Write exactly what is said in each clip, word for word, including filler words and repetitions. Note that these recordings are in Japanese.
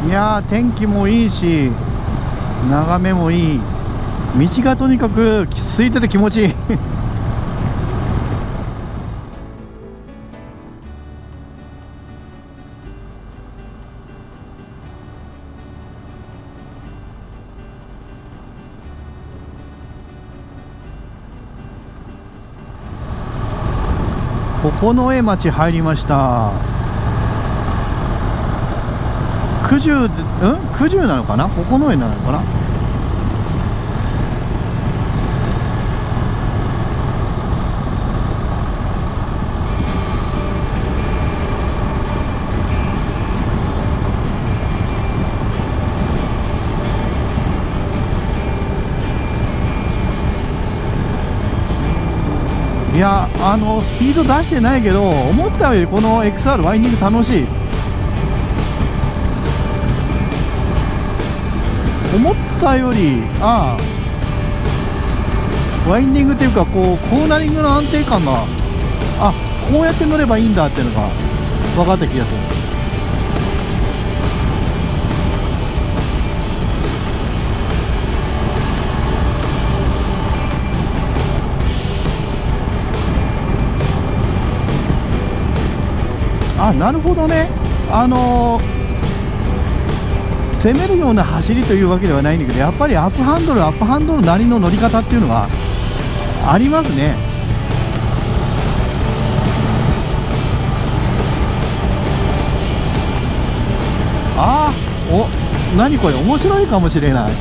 いやー、天気もいいし眺めもいい。道がとにかく空いてて気持ちいい九重町入りました。九十、うん九十なのかな、九重なのかな。いや、あのスピード出してないけど、思ったよりこの エックスアール ワインディング楽しい。思ったより、ああワインディングっていうか、こうコーナリングの安定感が、あ、こうやって乗ればいいんだっていうのが分かった気がする。あ、なるほどね。あのー、攻めるような走りというわけではないんだけど、やっぱりアップハンドルアップハンドルなりの乗り方っていうのがありますね。ああ、お、何これ面白いかもしれない。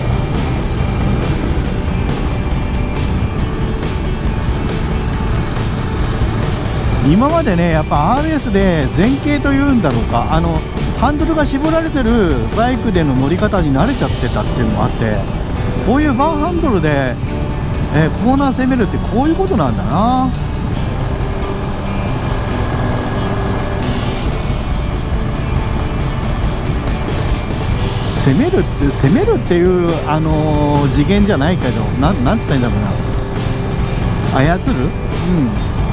今までね、やっぱ アールエス で前傾というんだろうか、あのハンドルが絞られてるバイクでの乗り方に慣れちゃってたっていうのもあって、こういうワンハンドルで、えー、コーナー攻めるってこういうことなんだな。攻めるって攻めるっていう、あのー、次元じゃないけど、ななんつったらいいんだろうな、操る、うん、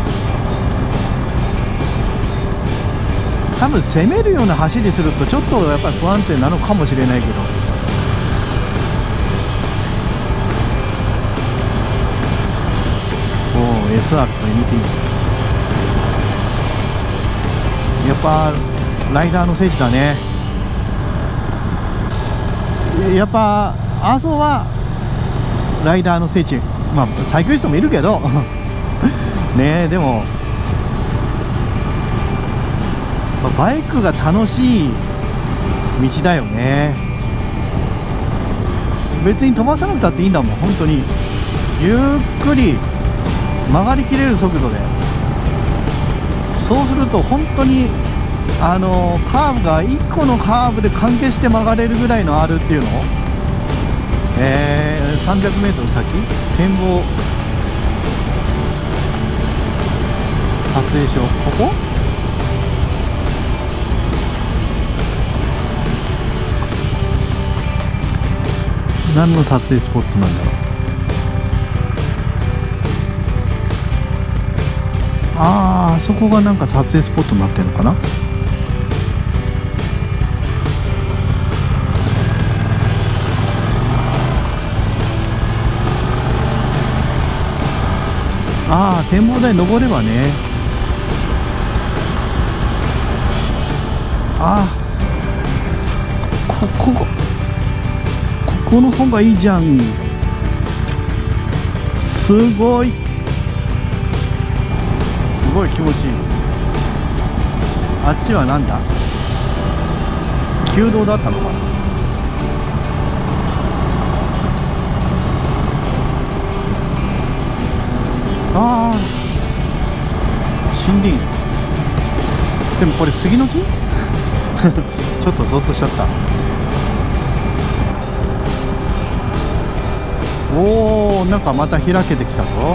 多分攻めるような走りするとちょっとやっぱり不安定なのかもしれないけど、おお エスアール と エムティー、 やっぱライダーの聖地だね。やっぱ阿蘇はライダーの聖地、まあサイクリストもいるけどねえ、でもバイクが楽しい道だよね。別に飛ばさなくたっていいんだもん、本当にゆっくり曲がりきれる速度で。そうすると本当にあのカーブがいっこのカーブで関係して曲がれるぐらいのあるっていうのを、えー、さんびゃくメートル先展望撮影しよう。ここ何の撮影スポットなんだろう。あー、あそこがなんか撮影スポットになってるのかな。ああ、展望台登ればね。ああ、ここここの方がいいじゃん。すごいすごい気持ちいい。あっちはなんだ、旧道だったのかな。ああ、森林。でもこれ杉の木ちょっとゾッとしちゃった。おお、なんかまた開けてきたぞ。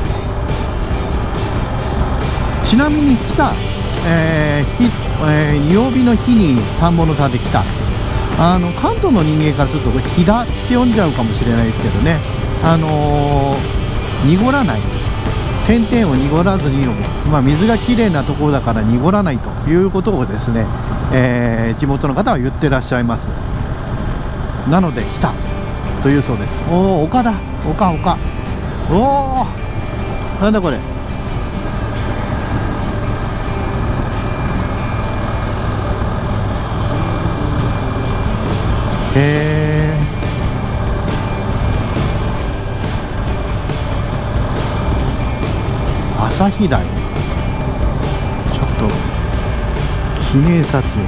ちなみに来た、えー日えー、曜日の日に田んぼの田で来た、あの関東の人間からすると飛騨って呼んじゃうかもしれないですけどね、あのー、濁らない点々を濁らずに飲む、まあ、水がきれいなところだから濁らないということをですね、えー、地元の方は言ってらっしゃいます。なので日田というそうです。おお、丘だ、丘丘、おお、なんだこれ。へえ、朝日台、ちょっと記念撮影。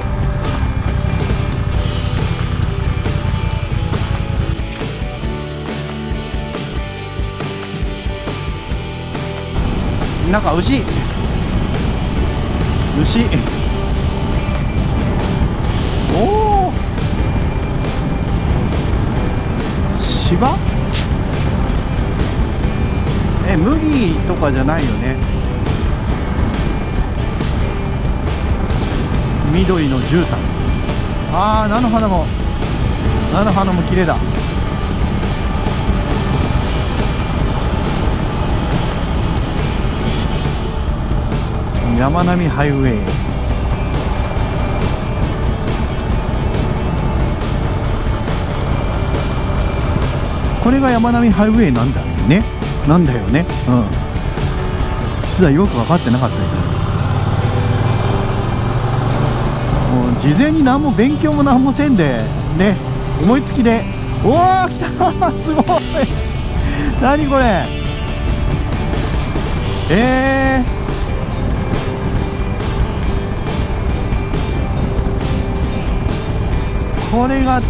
なんか牛牛、おお、芝、え、麦とかじゃないよね。緑の絨毯、ああ、菜の花も菜の花も綺麗だ。山並ハイウェイ、これが山並ハイウェイなんだよね、なんだよね、うん、実はよく分かってなかったです。もう事前に何も勉強も何もせんでね、思いつきで、おお、来たすごい何これ、えーこれが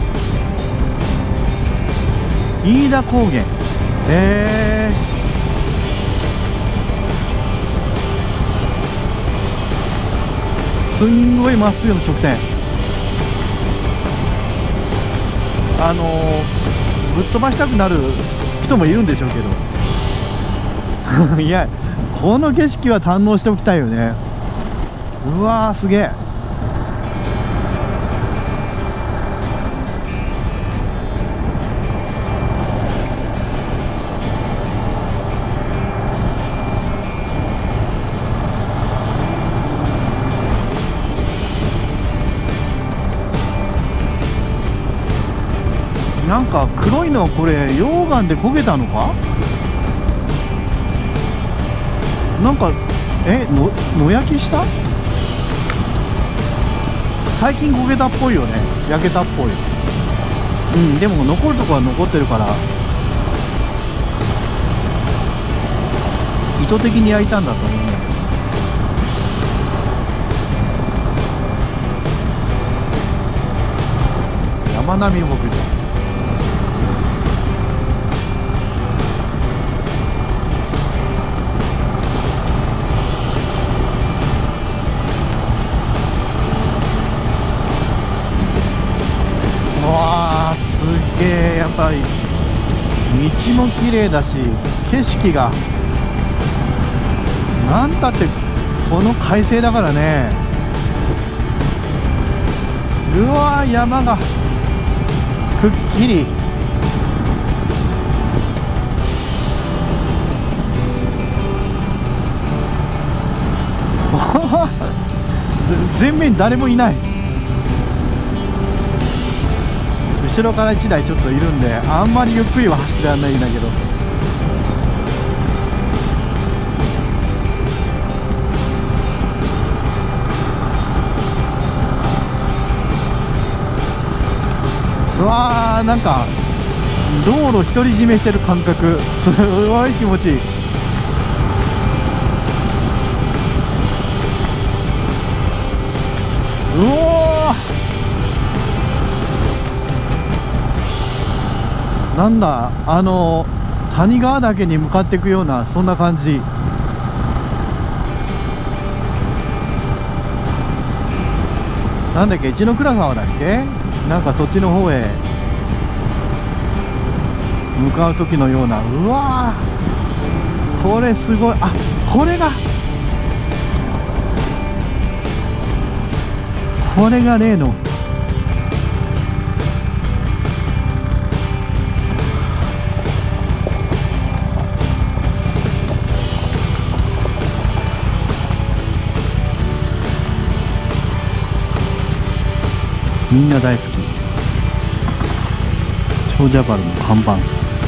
飯田高原、えー、すんごいまっすぐの直線、あのー、ぶっ飛ばしたくなる人もいるんでしょうけどいや、この景色は堪能しておきたいよね。うわー、すげえ。なんか黒いの、これ溶岩で焦げたのか、なんかえの野焼きした、最近焦げたっぽいよね、焼けたっぽい。うん、でも残るとこは残ってるから、意図的に焼いたんだと思うんだけど。山並牧場、わー、すげえ、やっぱり道も綺麗だし、景色がなんたってこの快晴だからね。うわー、山がくっきり、全面誰もいない。後ろからいちだいちょっといるんで、あんまりゆっくりは走ってらんないんだけど、うわー、なんか道路独り占めしてる感覚、すごい気持ちいい。うおー、なんだ、あの谷川岳に向かっていくような、そんな感じ。なんだっけ、一ノ倉沢だっけ、なんかそっちの方へ向かう時のような。うわー、これすごい。あ、これがこれが例のみんな大好き長者原の看板。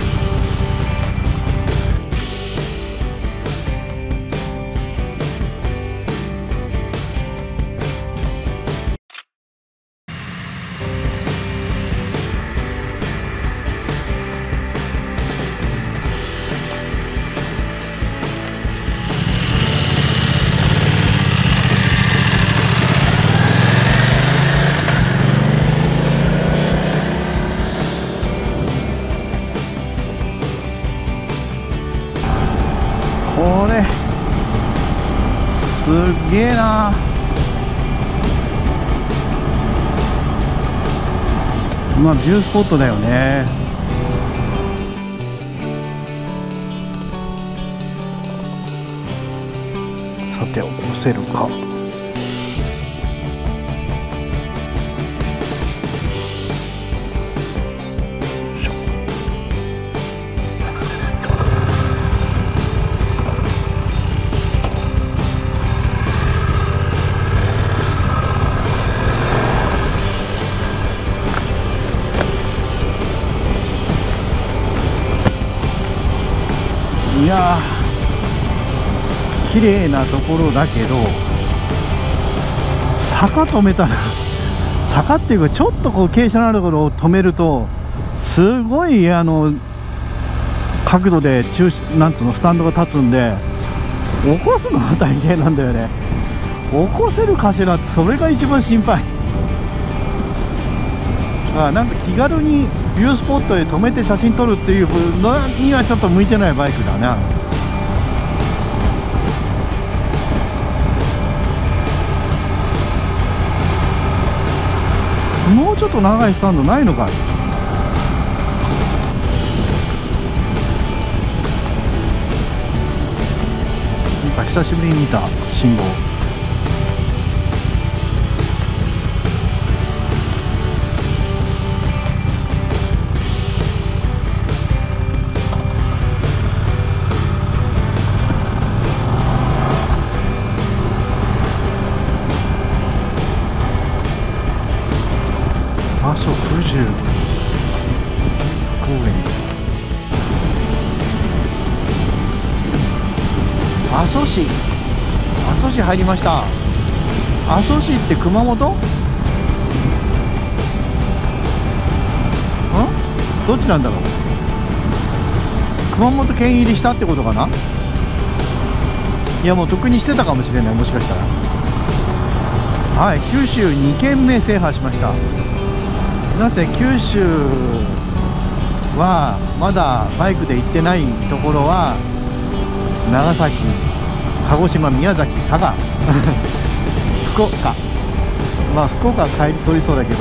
これすげえな。まあビュースポットだよね。さて起こせるか。いやー綺麗なところだけど坂止めたら坂っていうかちょっとこう傾斜のあるところを止めるとすごいあの角度で中なんつうのスタンドが立つんで起こすのが大変なんだよね。起こせるかしらってそれが一番心配。あなんか気軽にビュースポットへ止めて写真撮るっていうのにはちょっと向いてないバイクだな。もうちょっと長いスタンドないのかい。なんか久しぶりに見た信号。阿蘇九十公園、阿蘇市、阿蘇市入りました。阿蘇市って熊本？ん？どっちなんだろう。熊本県入りしたってことかな。いやもうとっくにしてたかもしれない、もしかしたら。はい、九州にけんめ制覇しました。なぜ九州はまだバイクで行ってないところは長崎、鹿児島、宮崎、佐賀福岡、まあ福岡は帰り取りそうだけど、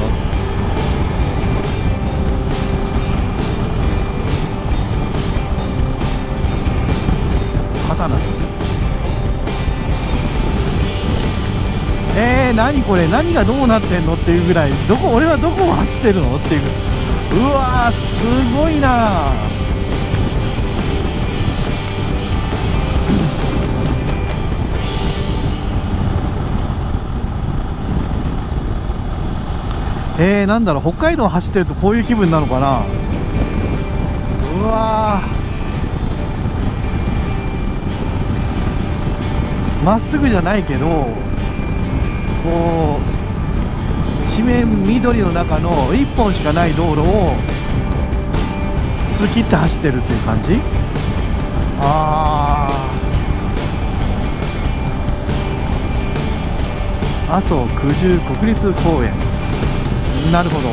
刀えー、何これ、何がどうなってんのっていうぐらい、どこ俺はどこを走ってるのっていう、うわーすごいな。えー、なんだろう、北海道走ってるとこういう気分なのかな。うわーまっすぐじゃないけどこう一面緑の中のいっぽんしかない道路を突き切って走ってるっていう感じ。ああ、阿蘇九十国立公園、なるほど。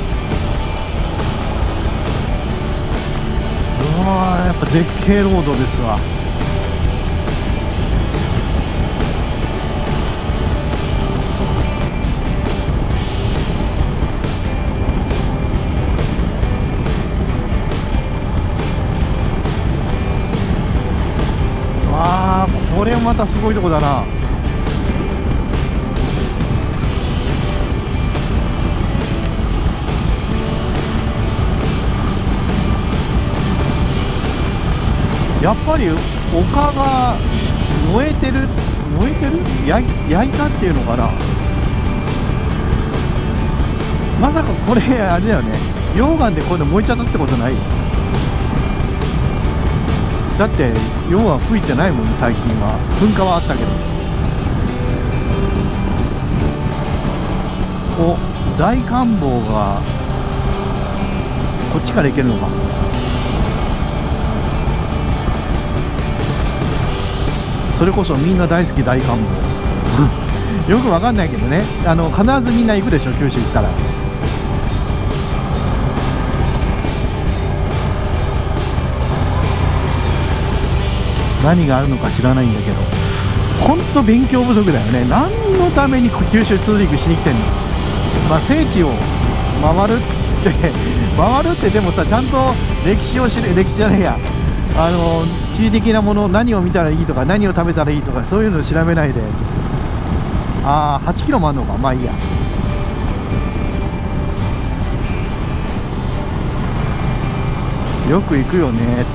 うわーやっぱ絶景ロードですわ。わーこれまたすごいとこだな。やっぱり丘が燃えてる燃えてるや焼いたっていうのかな。 まさかこれあれだよね、溶岩でこれ燃えちゃったってことないよ。だって溶岩吹いてないもんね、最近は。噴火はあったけど。お、大観峰がこっちから行けるのか。それこそみんな大好き大観峰よくわかんないけどね、あの必ずみんな行くでしょ、九州行ったら。何があるのか知らないんだけど、ほんと勉強不足だよね。何のために九州ツーリングしに来てんの。まあ聖地を回るって回るってでもさ、ちゃんと歴史を知る、歴史じゃないや、あの地理的なもの、何を見たらいいとか何を食べたらいいとか、そういうのを調べないで。ああはちキロもあんのか。まあいいや。よく行くよねって。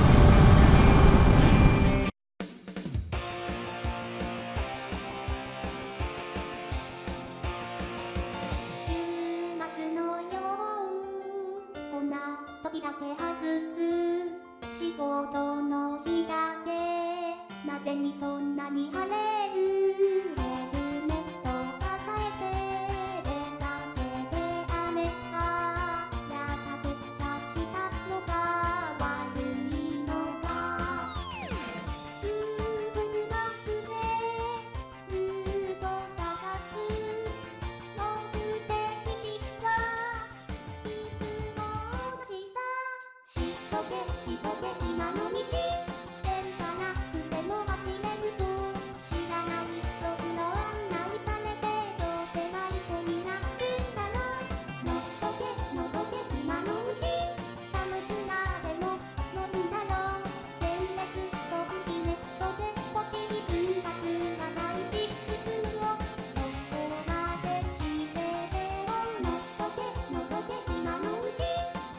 時だけ外す仕事の日だけ、なぜにそんなに晴れる。ヘルメット抱えて出かけて雨がやらせちゃしたのか悪いのか。グーグルマップでルート探す目的地はいつもしとけしとけ今の道、電波なくても走れるぞ。知らないろくろ案内されてどうせ迷子になるんだろう。のっとけのどけ今のうち、寒くなでも乗るんだろう。前列側近ネットでポチリ分割が大事質問をそこまでしてでものっとけのどけ今のうち。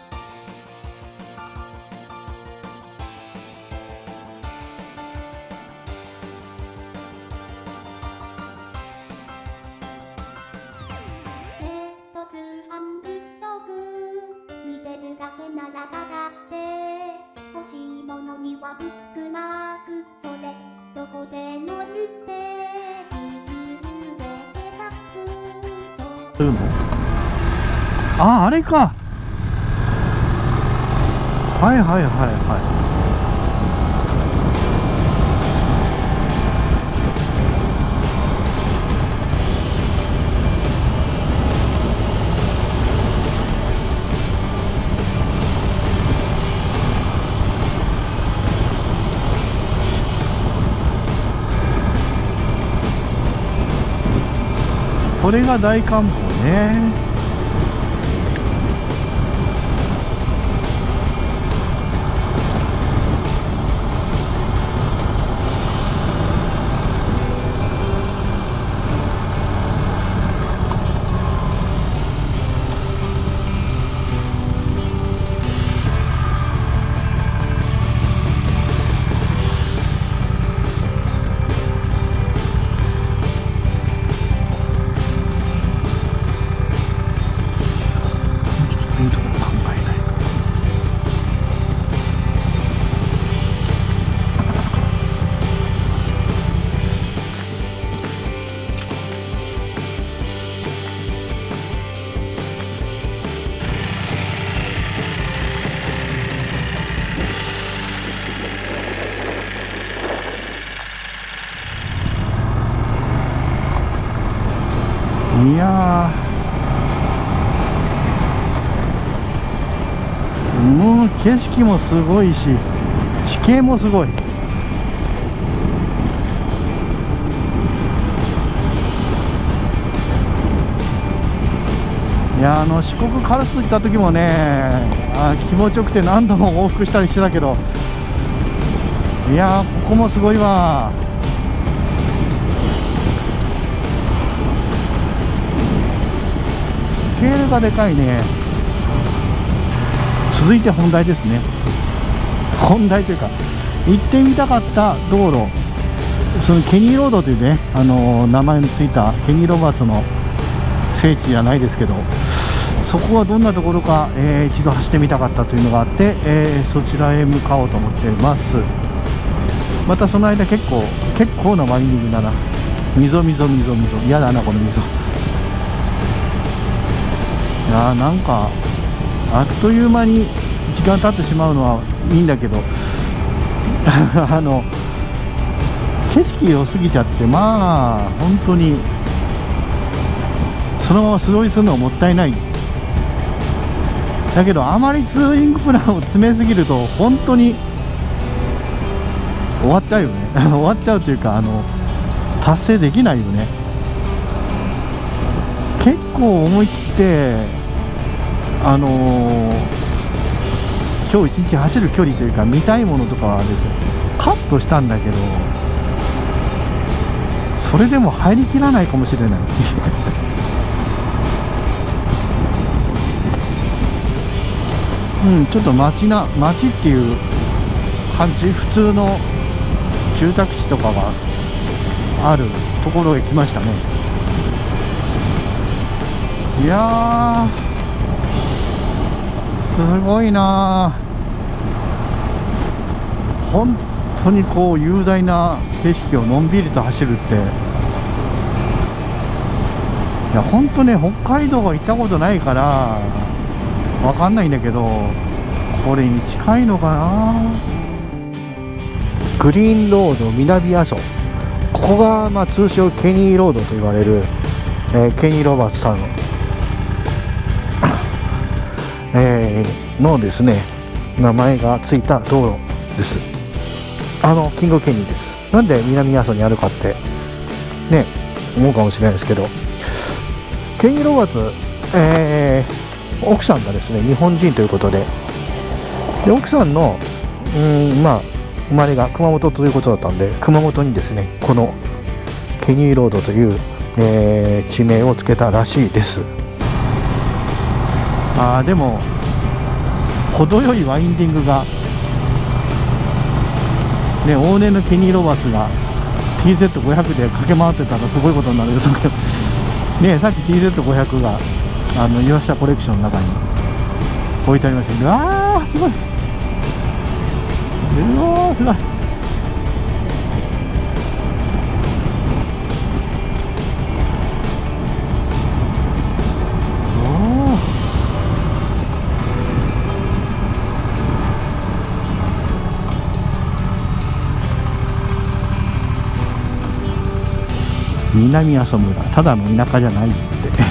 通販物色見てるだけならただって欲しいものにはブックマーク、それどこで載るって Google で検索。そうああ、あれか。はいはいはいはい。これが大観峰ね。いやー、もう景色もすごいし地形もすごい。いや、あの四国カラス行った時もね、あ気持ちよくて何度も往復したりしてたけど、いやーここもすごいわ。スケールがでかいね。続いて本題ですね。本題というか行ってみたかった道路、そのケニーロードというね、あのー、名前のついたケニー・ロバーツの聖地じゃないですけど、そこはどんなところか、えー、一度走ってみたかったというのがあって、えー、そちらへ向かおうと思っています。またその間結構結構なワインディングだな。溝溝溝溝嫌だなこの溝。いやーなんかあっという間に時間経ってしまうのはいいんだけどあの景色良すぎちゃって、まあ本当にそのまま素通りするのはもったいない。だけどあまりツーリングプランを詰めすぎると本当に終わっちゃうよね終わっちゃうというか、あの達成できないよね。結構思い切ってあのー、今日一日走る距離というか見たいものとかはですねカットしたんだけど、それでも入りきらないかもしれないうん、ちょっと街な街っていう感じ、普通の住宅地とかがあるところへ来ましたね。いやーすごいなー、本当にこう雄大な景色をのんびりと走るって、いや本当ね、北海道は行ったことないからわかんないんだけど、これに近いのかな。グリーンロード南阿蘇、ここがまあ通称ケニーロードと言われる、えー、ケニー・ロバーツさんのえー、のですね名前がついた道路です。あのキングケニーです。なんで南阿蘇にあるかってね思うかもしれないですけど、ケニー・ロバーツ、えー、奥さんがですね日本人ということで、で奥さんのうーんまあ生まれが熊本ということだったんで、熊本にですねこのケニーロードという、えー、地名をつけたらしいです。あーでも程よいワインディングがね、往年のケニー・ロバーツが ティーゼットごひゃく で駆け回ってたらすごいことになるよね。さっき ティーゼットごひゃく があの岩下コレクションの中に置いてありましたけど、あーすごい、うわーすごい。南阿蘇村、ただの田舎じゃないって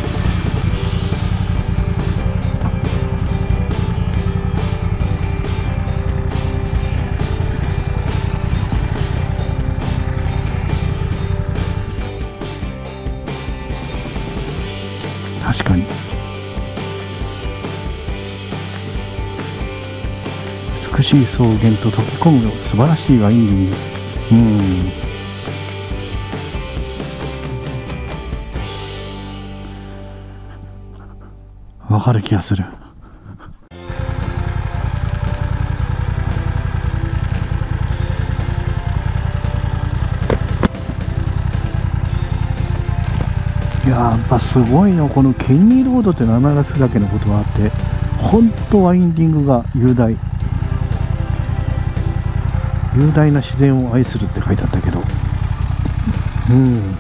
確かに美しい草原と溶け込む素晴らしいワインディング。うんわかる気がする。いややっぱすごいの、このケニーロードって名前がつくだけのことがあって、本当ワインディングが雄大雄大な自然を愛するって書いてあったけど、うん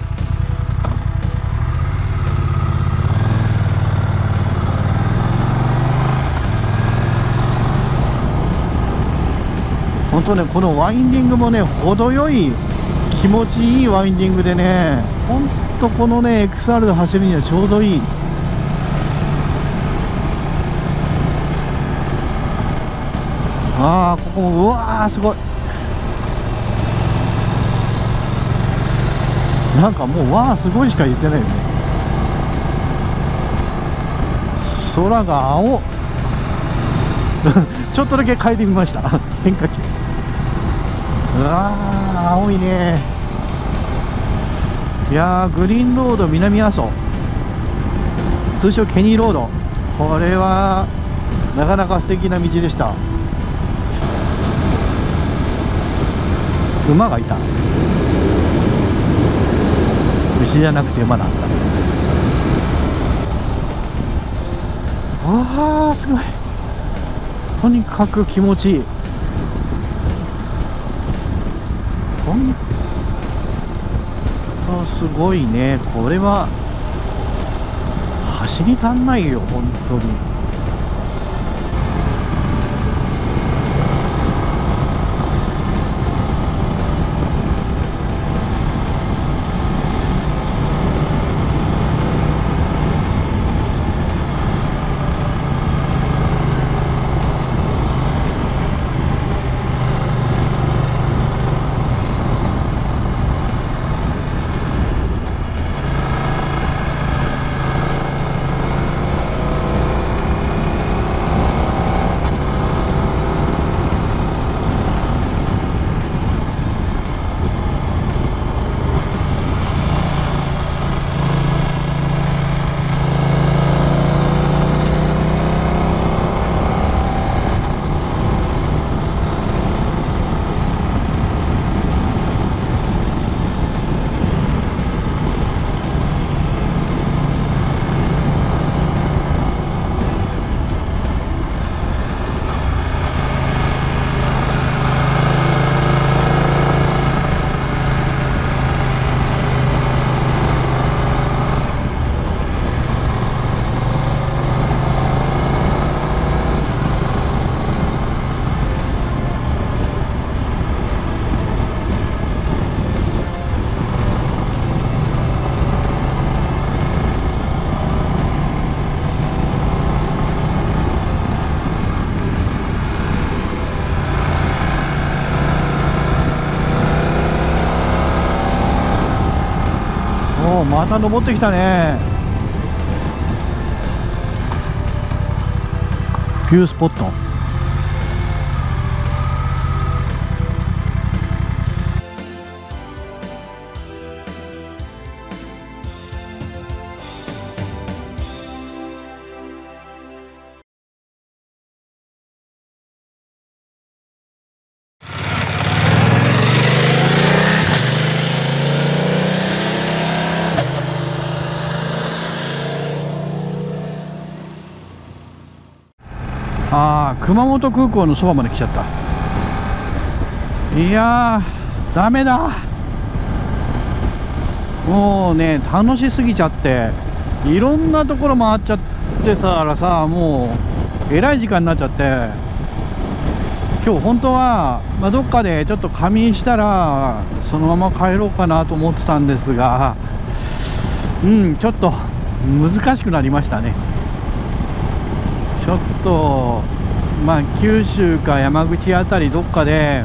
本当ね、このワインディングもね、程よい気持ちいいワインディングでね、本当このね エックスアール で走るにはちょうどいい。ああ、ここもうわーすごい。なんかもうわーすごいしか言ってないよね。空が青ちょっとだけ変えてみました変化球。うわー青いね。いやーグリーンロード南阿蘇、通称ケニーロード、これはなかなか素敵な道でした。馬がいた。牛じゃなくて馬だった。 あーすごい、とにかく気持ちいい。ほんとすごいね。これは走り足んないよ本当に。また登ってきたね。ビュースポット。ああ、熊本空港のそばまで来ちゃった。いやーダメだ、もうね楽しすぎちゃっていろんなところ回っちゃってささ、もうえらい時間になっちゃって、今日本当は、まあ、どっかでちょっと仮眠したらそのまま帰ろうかなと思ってたんですが、うんちょっと難しくなりましたね。ちょっとまあ九州か山口あたりどっかで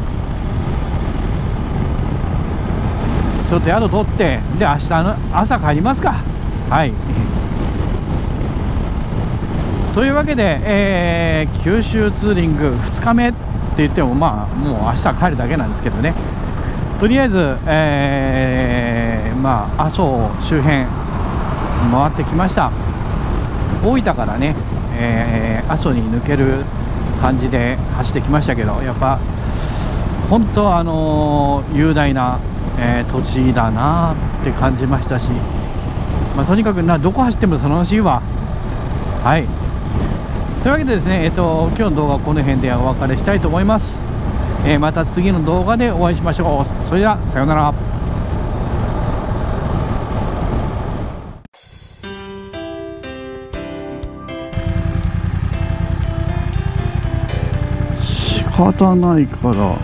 ちょっと宿取って、で明日の朝帰りますか。はいというわけで、えー、九州ツーリングふつかめって言ってもまあもう明日帰るだけなんですけどね、とりあえず、えー、まあ阿蘇周辺回ってきました。大分からね、えー、阿蘇に抜ける感じで走ってきましたけど、やっぱ本当あのー、雄大な、えー、土地だなって感じましたし、まあ、とにかくなどこ走っても楽しいわ。はいというわけでですね、えっと今日の動画はこの辺でお別れしたいと思います。えー、また次の動画でお会いしましょう。それではさようなら。仕方ないから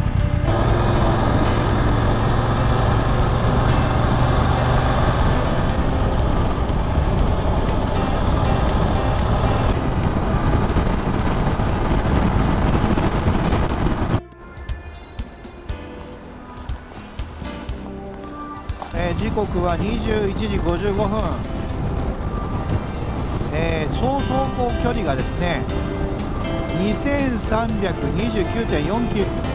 時刻はにじゅういちじごじゅうごふん、えー、総走行距離がですね にせんさんびゃくにじゅうきゅうてんよんキロ